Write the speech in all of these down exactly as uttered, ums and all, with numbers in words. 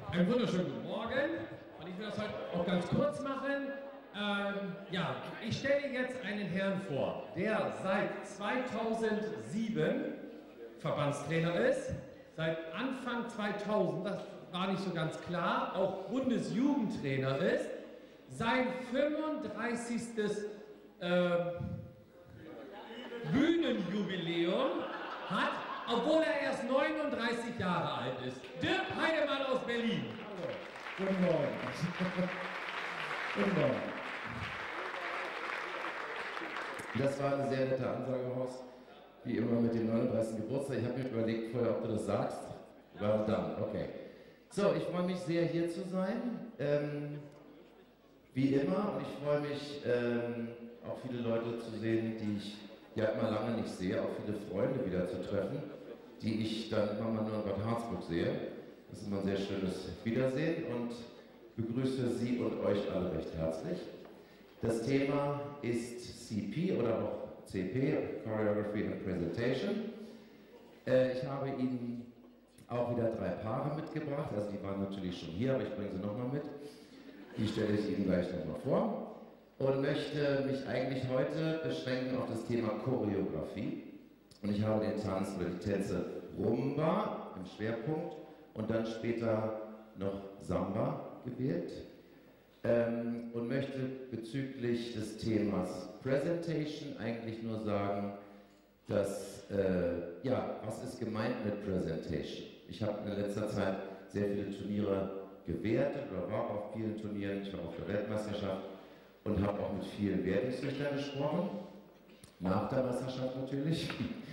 Einen wunderschönen guten Morgen und ich will das heute auch ganz kurz machen. Ähm, ja, ich stelle jetzt einen Herrn vor, der seit zweitausendsieben Verbandstrainer ist, seit Anfang zweitausend, das war nicht so ganz klar, auch Bundesjugendtrainer ist, sein fünfunddreißigstes Äh, Bühnenjubiläum hat, obwohl er erst neununddreißig Jahre alt ist. Dirk Heidemann aus Berlin. Hallo. Guten Morgen. Guten Morgen. Das war eine sehr nette Ansage, Horst. Wie immer mit dem neununddreißigsten Geburtstag. Ich habe mir überlegt vorher, ob du das sagst. Well done, okay. So, ich freue mich sehr, hier zu sein. Ähm, wie immer. Und ich freue mich, ähm, auch viele Leute zu sehen, die ich ja immer lange nicht sehe, auch viele Freunde wieder zu treffen, die ich dann immer mal nur in Bad Harzburg sehe. Das ist immer ein sehr schönes Wiedersehen und begrüße Sie und euch alle recht herzlich. Das Thema ist C P oder auch C P, Choreography and Presentation. Äh, ich habe Ihnen auch wieder drei Paare mitgebracht, also die waren natürlich schon hier, aber ich bringe sie nochmal mit. Die stelle ich Ihnen gleich nochmal vor. Und möchte mich eigentlich heute beschränken auf das Thema Choreografie. Und ich habe den Tanz oder die Tänze Rumba im Schwerpunkt und dann später noch Samba gewählt. Ähm, und möchte bezüglich des Themas Presentation eigentlich nur sagen, dass, äh, ja, was ist gemeint mit Presentation? Ich habe in letzter Zeit sehr viele Turniere gewertet oder war auf vielen Turnieren, ich war auf der Weltmeisterschaft und habe auch mit vielen Wertungsrichtern gesprochen, nach der Meisterschaft natürlich.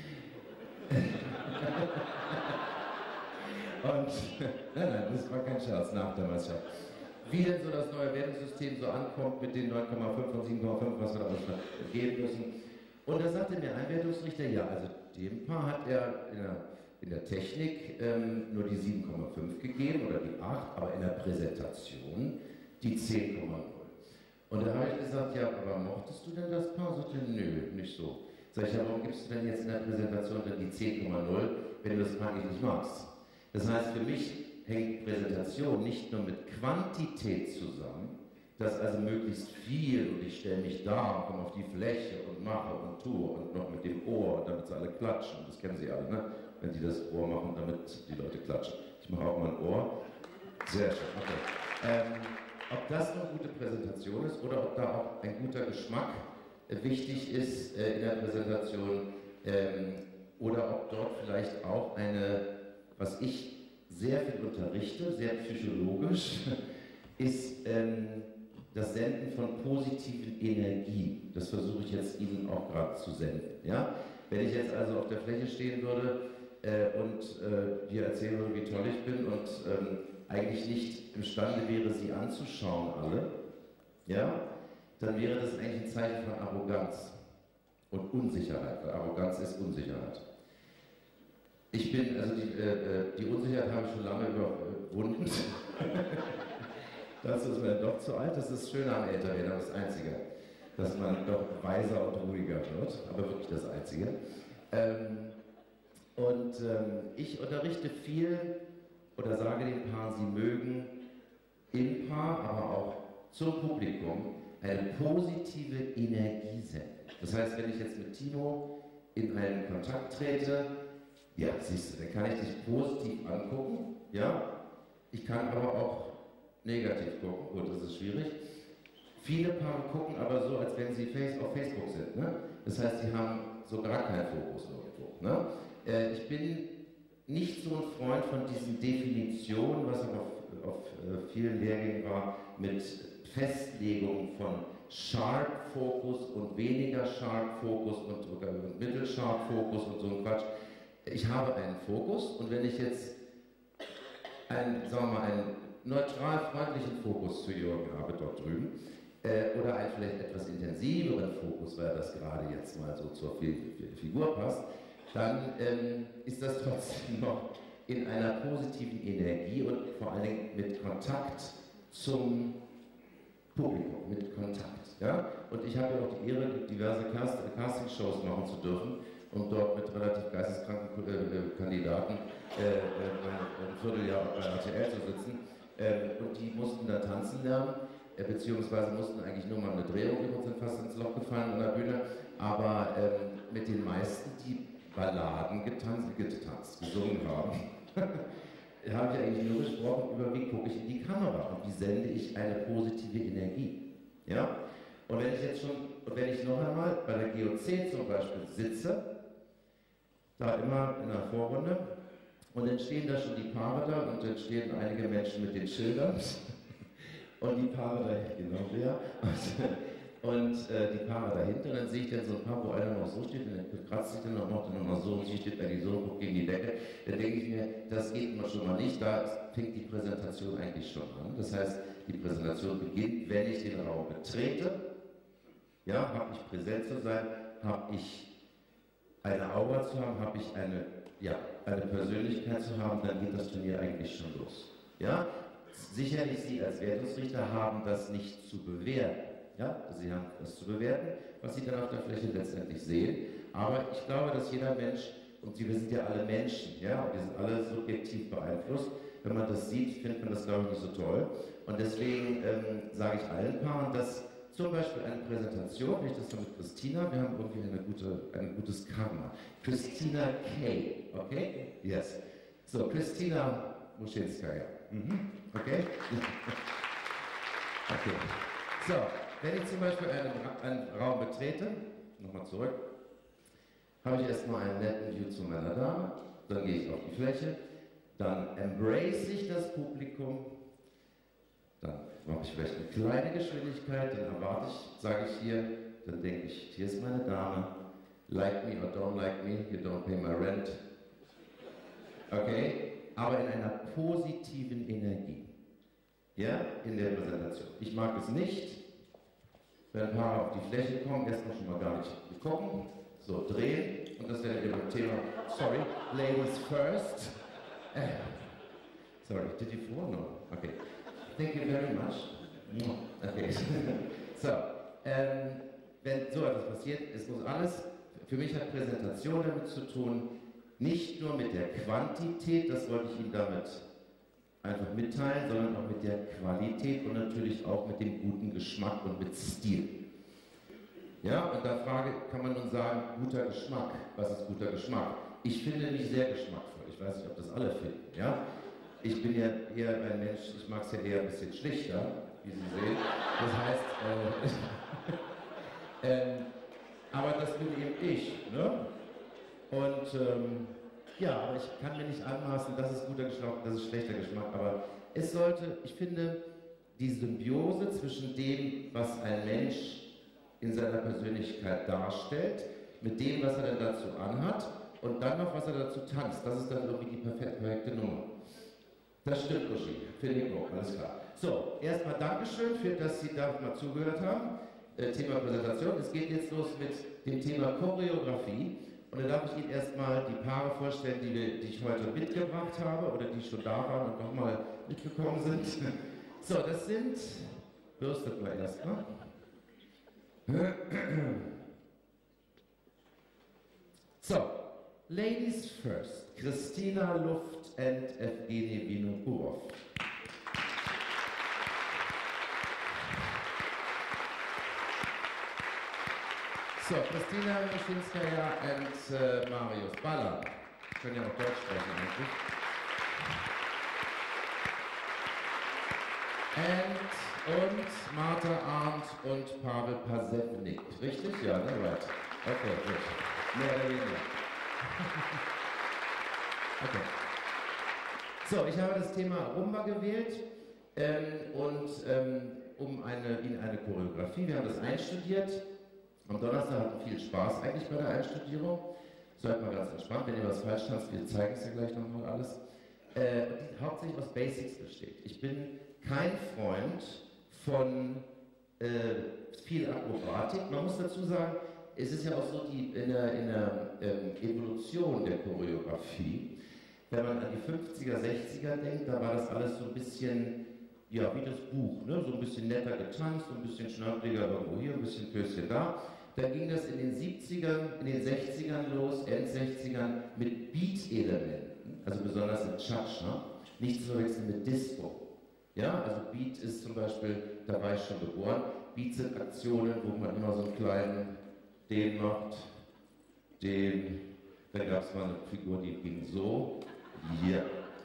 Und, nein, nein, das war kein Scherz, nach der Meisterschaft. Wie denn so das neue Wertungssystem so ankommt mit den neun Komma fünf und sieben Komma fünf, was wir da alles geben müssen. Und da sagte mir ein Wertungsrichter, ja, also dem Paar hat er in der, in der Technik ähm, nur die sieben Komma fünf gegeben oder die acht, aber in der Präsentation die zehn Komma null. Und da habe ich gesagt, ja, aber mochtest du denn das Paar? Sagte, nö, nicht so. Sag ich, ja, warum gibst du denn jetzt in der Präsentation dann die zehn Komma null, wenn du das Paar nicht magst? Das heißt, für mich hängt Präsentation nicht nur mit Quantität zusammen, dass also möglichst viel und ich stelle mich da und komme auf die Fläche und mache und tue und noch mit dem Ohr und damit sie alle klatschen. Das kennen Sie alle, ne? Wenn die das Ohr machen, damit die Leute klatschen. Ich mache auch mein Ohr. Sehr schön, okay. Ähm, Ob das eine gute Präsentation ist oder ob da auch ein guter Geschmack äh, wichtig ist äh, in der Präsentation ähm, oder ob dort vielleicht auch eine, was ich sehr viel unterrichte, sehr psychologisch, ist ähm, das Senden von positiven Energien. Das versuche ich jetzt Ihnen auch gerade zu senden. Ja? Wenn ich jetzt also auf der Fläche stehen würde äh, und äh, hier erzählen würde, wie toll ich bin und ähm, eigentlich nicht imstande wäre, sie anzuschauen alle, ja, dann wäre das eigentlich ein Zeichen von Arroganz und Unsicherheit, weil Arroganz ist Unsicherheit. Ich bin, also die, äh, die Unsicherheit habe ich schon lange überwunden. Dazu ist man doch zu alt, das ist schön am Älterwerden, das ist das Einzige, dass man doch weiser und ruhiger wird, aber wirklich das Einzige. Ähm, und ähm, ich unterrichte viel oder sage den Paaren, sie mögen im Paar, aber auch zum Publikum eine positive Energie senden. Das heißt, wenn ich jetzt mit Timo in einen Kontakt trete, ja, siehst du, dann kann ich dich positiv angucken, ja, ich kann aber auch negativ gucken, gut, das ist schwierig. Viele Paare gucken aber so, als wenn sie auf Facebook sind, ne? Das heißt, sie haben so gar keinen Fokus irgendwo, ne? Äh, ich bin nicht so ein Freund von diesen Definitionen, was aber auf, auf äh, vielen Lehrgängen war, mit Festlegung von Sharp Focus und weniger Sharp Focus und, und Mittel Sharp Focus und so ein Quatsch. Ich habe einen Fokus und wenn ich jetzt einen, sagen wir mal, einen neutral freundlichen Fokus zu Jürgen habe dort drüben äh, oder einen vielleicht etwas intensiveren Fokus, weil das gerade jetzt mal so zur Figur passt, dann ähm, ist das trotzdem noch in einer positiven Energie und vor allen Dingen mit Kontakt zum Publikum, mit Kontakt. Ja? Und ich habe ja auch die Ehre, diverse Cast Castingshows machen zu dürfen und dort mit relativ geisteskranken äh, Kandidaten äh, äh, ein Vierteljahr bei R T L zu sitzen. Ähm, und die mussten da tanzen lernen, äh, beziehungsweise mussten eigentlich nur mal eine Drehung üben und sind fast ins Loch gefallen an der Bühne. Aber ähm, mit den meisten, die Balladen getanzt, getanzt gesungen haben, habe ich eigentlich nur gesprochen über, wie gucke ich in die Kamera und wie sende ich eine positive Energie. Ja? Und wenn ich jetzt schon, und wenn ich noch einmal bei der G O C zum Beispiel sitze, da immer in der Vorrunde, und dann stehen da schon die Paare da und dann stehen einige Menschen mit den Schildern und die Paare da, genau der, und, und äh, die Paare dahinter, und dann sehe ich dann so ein Paar, wo einer noch so steht und dann kratzt sich dann noch, macht dann noch mal so und sie steht bei die so und guckt gegen die Decke. Dann denke ich mir, das geht immer schon mal nicht, da fängt die Präsentation eigentlich schon an. Das heißt, die Präsentation beginnt, wenn ich den Raum betrete, ja, habe ich präsent zu sein, habe ich eine Aura zu haben, habe ich eine, ja, eine Persönlichkeit zu haben, dann geht das Turnier eigentlich schon los. Ja? Sicherlich Sie als Wertungsrichter haben das nicht zu bewerten. Ja? Sie haben das zu bewerten, was Sie dann auf der Fläche letztendlich sehen. Aber ich glaube, dass jeder Mensch, und wir sind ja alle Menschen, ja, und wir sind alle subjektiv beeinflusst. Wenn man das sieht, findet man das, glaube ich, nicht so toll. Und deswegen ähm, sage ich allen Paaren, dass zum Beispiel eine Präsentation, wie ich das dann mit Christina, wir haben irgendwie eine gute, ein gutes Karma. Christina K., okay? Yes. So, Christina Muschinskaya. Mhm. Okay? Okay. So, wenn ich zum Beispiel einen, einen Raum betrete, nochmal zurück, habe ich erstmal einen netten View zu meiner Dame, dann gehe ich auf die Fläche, dann embrace ich das Publikum, dann mache ich vielleicht eine kleine Geschwindigkeit, dann erwarte ich, sage ich hier, dann denke ich, hier ist meine Dame, like me or don't like me, you don't pay my rent. Okay? Aber in einer positiven Energie. Ja? In der Präsentation. Ich mag es nicht, wenn Paare auf die Fläche kommen, erstmal schon mal gar nicht gucken, so drehen, und das wäre Ihr Thema, sorry, ladies first. Äh, sorry, did you fall? No? Okay. Thank you very much. Okay. So, ähm, wenn so etwas passiert, es muss alles, für mich hat Präsentation damit zu tun, nicht nur mit der Quantität, das wollte ich Ihnen damit einfach mitteilen, sondern auch mit der Qualität und natürlich auch mit dem guten Geschmack und mit Stil. Ja, und da frage, kann man nun sagen, guter Geschmack, was ist guter Geschmack? Ich finde mich sehr geschmackvoll, ich weiß nicht, ob das alle finden, ja? Ich bin ja eher ein Mensch, ich mag es ja eher ein bisschen schlichter, wie Sie sehen. Das heißt, äh, ähm, aber das bin eben ich, ne? Und ähm, ja, aber ich kann mir nicht anmaßen, das ist guter Geschmack, das ist schlechter Geschmack, aber es sollte, ich finde, die Symbiose zwischen dem, was ein Mensch in seiner Persönlichkeit darstellt, mit dem, was er dann dazu anhat und dann noch, was er dazu tanzt, das ist dann irgendwie die perfekte, perfekte Nummer. Das stimmt, Uschi, finde ich auch, alles klar. So, erstmal Dankeschön, für dass Sie da mal zugehört haben. Äh, Thema Präsentation. Es geht jetzt los mit dem Thema Choreografie. Und da darf ich Ihnen erstmal die Paare vorstellen, die, wir, die ich heute mitgebracht habe oder die schon da waren und nochmal mitgekommen sind. So, das sind, bürstet mal erstmal. So, Ladies first, Christina Luft and Evgeny Vinokurov. So, Christina Muschinskaya and uh, Marius Balla. Ich kann ja auch Deutsch sprechen eigentlich. And, und Martha Arndt und Pavel Pasewnik. Richtig? Ja, ne? Right. Okay, gut. Mehr oder weniger. Okay. So, ich habe das Thema Rumba gewählt ähm, und ähm, um eine, Ihnen eine Choreografie, wir haben das einstudiert. Am Donnerstag hatten viel Spaß eigentlich bei der Einstudierung. Seid mal ganz entspannt, wenn ihr was falsch tanzt, wir zeigen es ja gleich nochmal alles. Äh, die hauptsächlich aus Basics besteht. Ich bin kein Freund von äh, viel Akrobatik. Man muss dazu sagen, es ist ja auch so, die, in der, in der ähm, Evolution der Choreografie, wenn man an die fünfziger, sechziger denkt, da war das alles so ein bisschen, ja, wie das Buch, ne? So ein bisschen netter getanzt, ein bisschen schnörkeliger irgendwo hier, ein bisschen Pöschen da. Dann ging das in den siebzigern, in den sechzigern los, Endsechzigern mit Beat-Elementen, also besonders im Cha-Cha, nicht zu verwechseln mit Disco. Ja, also Beat ist zum Beispiel, da war ich schon geboren. Beat sind Aktionen, wo man immer so einen kleinen, den macht, den, dann gab es mal eine Figur, die ging so, hier,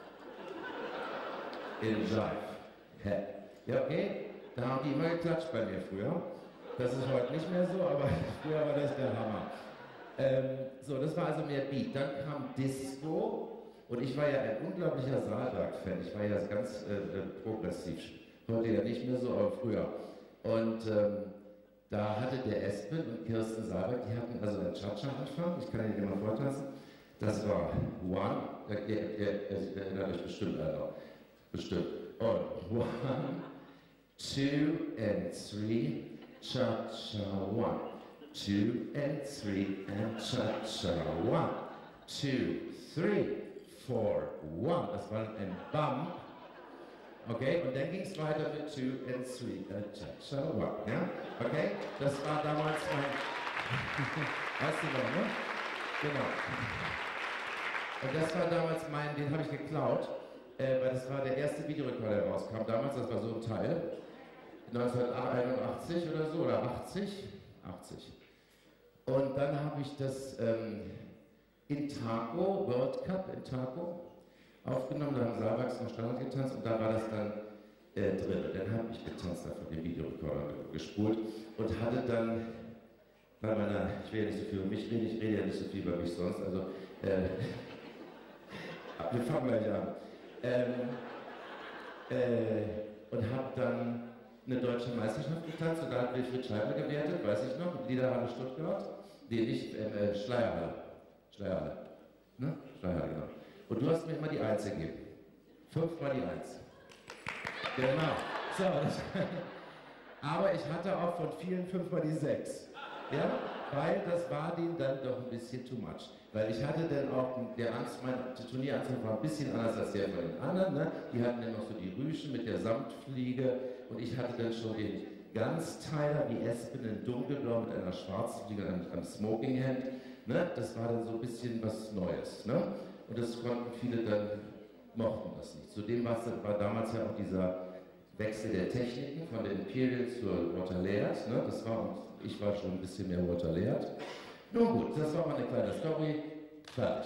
in Jive. Ja, okay, da haben die immer geklatscht bei mir früher. Das ist heute nicht mehr so, aber früher war das der Hammer. Ähm, so, das war also mehr Beat. Dann kam Disco. Und ich war ja ein unglaublicher Saalwerk-Fan. Ich war ja ganz äh, progressiv. Heute ja nicht mehr so, aber früher. Und ähm, da hatte der Espen und Kirsten Saalberg, die hatten also einen Cha-Cha-Anfang. Ich kann Ihnen mal vortasten. Das war One. Ihr, ihr, ihr erinnert euch bestimmt einer. Bestimmt. Und One, Two and Three, Cha-Cha, One. Two and Three and Cha-Cha, One. Two, Three. Four, one. Das war ein Bump. Okay, und dann ging es weiter mit two and three. Cha-cha, one. Ja? Okay, das war damals mein. Weißt du noch, ne? Genau. Und das war damals mein, den habe ich geklaut, äh, weil das war der erste Videorekorder, der rauskam. Damals, das war so ein Teil. neunzehnhunderteinundachtzig oder so, oder achtzig? achtzig. Und dann habe ich das. Ähm, in Taco, World Cup in Taco, aufgenommen, da haben Saalwerks noch Standard getanzt und da war das dann äh, drin. Und dann habe ich getanzt, da von dem Videorekorder gespult und hatte dann bei meiner, ich will ja nicht so viel über mich reden, ich rede ja nicht so viel über mich sonst, also äh, wir fangen gleich an. Ähm, äh, und habe dann eine deutsche Meisterschaft getanzt und da hat Wilfried Scheibe gewertet, weiß ich noch, Liederhalle Stuttgart, den ich, äh, Schleierhalle. Schleierhalle. Ne? Schleierhalle, genau. Und du hast mir immer die Eins gegeben. Fünfmal die Eins. Genau. So, das, aber ich hatte auch von vielen fünfmal die Sechs. Ja? Weil das war denen dann doch ein bisschen too much. Weil ich hatte dann auch, der Angst, mein Turnieranzug war ein bisschen anders als der von den anderen. Ne? Die hatten dann noch so die Rüschen mit der Samtfliege und ich hatte dann schon den Ganzteiler wie Espen in dunkelblau mit einer schwarzen Fliege und einem, einem Smokinghemd. Ne? Das war dann so ein bisschen was Neues. Ne? Und das konnten viele dann, mochten das nicht. Zudem war, war damals ja auch dieser Wechsel der Techniken von der Imperial zur Waterlaird. Ne? Das war, und ich war schon ein bisschen mehr Waterlaird. Nun gut, das war mal eine kleine Story. Fertig.